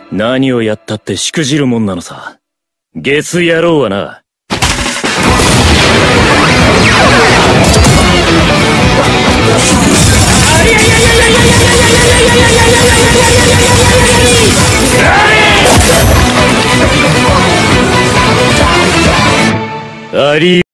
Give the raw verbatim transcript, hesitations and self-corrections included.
何をやったってしくじるもんなのさ。ゲス野郎はな。あり